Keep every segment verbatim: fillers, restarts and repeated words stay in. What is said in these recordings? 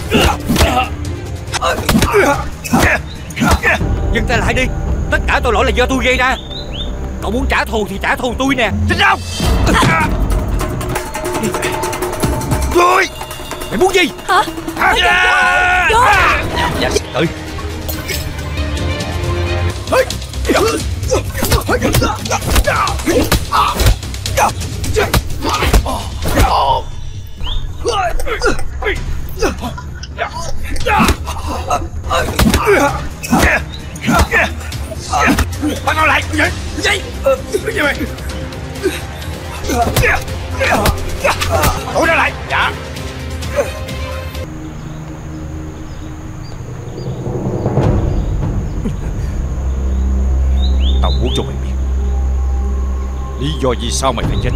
Dừng tay lại đi. Tất cả tội lỗi là do tôi gây ra. Cậu muốn trả thù thì trả thù tôi nè. Thích không? Tôi. Mày muốn gì? Hả? Hả? Vô. Dạ tự. Bắt nó lại. Gì? Gì? Cái gì mày? Tụi nó lại. Dạ. Tao muốn cho mày biết lý do vì sao mày phải chết.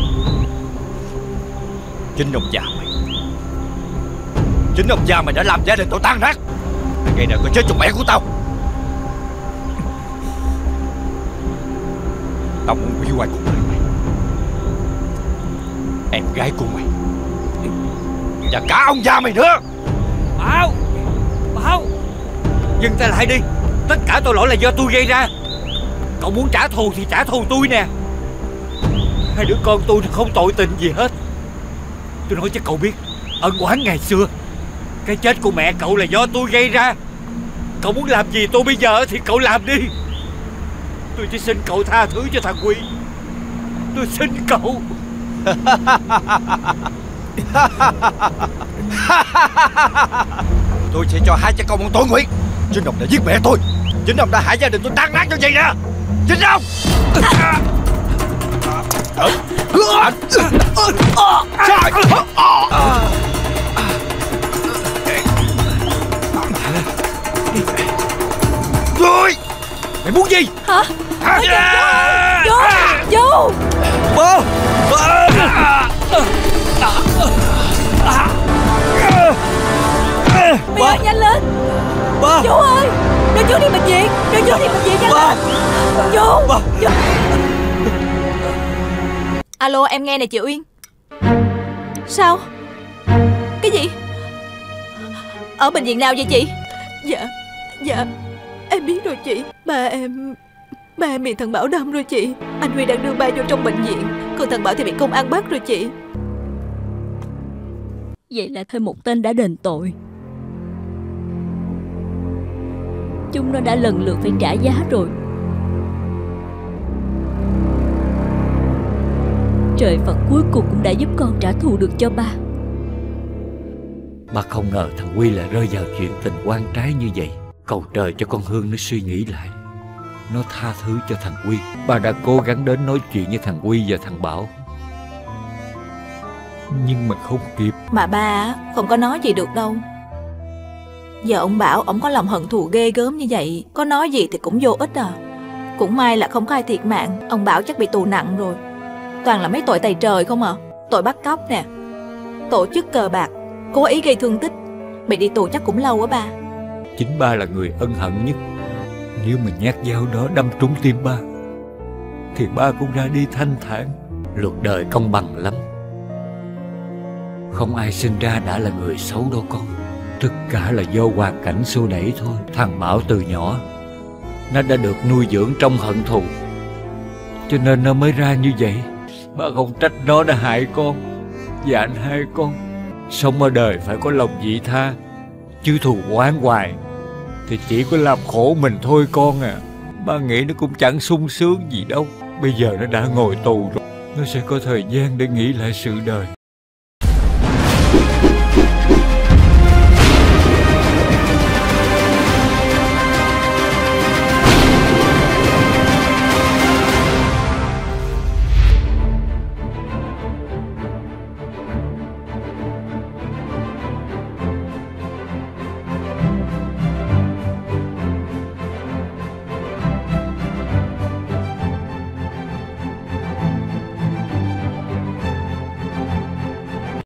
Chính ông già mày. Chính ông già mày đã làm gia đình tao tan nát. Mày gây ra cái chết cho mẹ của tao. Tao muốn hủy hoại cuộc đời mày, em gái của mày, và cả ông già mày nữa. Bảo, Bảo, dừng tay lại đi. Tất cả tội lỗi là do tôi gây ra. Cậu muốn trả thù thì trả thù tôi nè. Hai đứa con tôi không tội tình gì hết. Tôi nói cho cậu biết, ân oán ngày xưa, cái chết của mẹ cậu là do tôi gây ra. Cậu muốn làm gì tôi bây giờ thì cậu làm đi. Tôi chỉ xin cậu tha thứ cho thằng Quy. Tôi xin cậu. Tôi sẽ cho hai cha con một tội nguyện. Chính ông đã giết mẹ tôi. Chính ông đã hại gia đình tôi tan nát như vậy nè. Chính ông. Tôi. Mày muốn gì? Hả? Hả? Vô. Vô. Bơ. Mày ơi, nhanh lên. Bơ. Vô ơi. Đưa chú đi bệnh viện. Đưa chú đi bệnh viện nhanh lên. Vô. Vô. Alo, em nghe nè chị Uyên. Sao? Cái gì? Ở bệnh viện nào vậy chị? Dạ. Dạ em biết rồi chị. Ba em Ba em bị thằng Bảo đâm rồi chị. Anh Huy đang đưa ba vô trong bệnh viện. Còn thằng Bảo thì bị công an bắt rồi chị. Vậy là thêm một tên đã đền tội. Chúng nó đã lần lượt phải trả giá rồi. Trời Phật cuối cùng cũng đã giúp con trả thù được cho ba. Ba không ngờ thằng Huy lại rơi vào chuyện tình oan trái như vậy. Cầu trời cho con Hương nó suy nghĩ lại, nó tha thứ cho thằng Huy. Ba đã cố gắng đến nói chuyện với thằng Huy và thằng Bảo, nhưng mà không kịp. Mà ba không có nói gì được đâu. Giờ ông Bảo ông có lòng hận thù ghê gớm như vậy, có nói gì thì cũng vô ích à. Cũng may là không có ai thiệt mạng. Ông Bảo chắc bị tù nặng rồi. Toàn là mấy tội tày trời không à. Tội bắt cóc nè, tổ chức cờ bạc, cố ý gây thương tích. Bị đi tù chắc cũng lâu á ba. Chính ba là người ân hận nhất. Nếu mà nhát dao đó đâm trúng tim ba thì ba cũng ra đi thanh thản. Luật đời công bằng lắm. Không ai sinh ra đã là người xấu đâu con. Tất cả là do hoàn cảnh xô đẩy thôi. Thằng Bảo từ nhỏ nó đã được nuôi dưỡng trong hận thù, cho nên nó mới ra như vậy. Ba không trách nó đã hại con và anh hai con. Sống ở đời phải có lòng vị tha, chứ thù oán hoài thì chỉ có làm khổ mình thôi con à. Ba nghĩ nó cũng chẳng sung sướng gì đâu. Bây giờ nó đã ngồi tù rồi, nó sẽ có thời gian để nghĩ lại sự đời.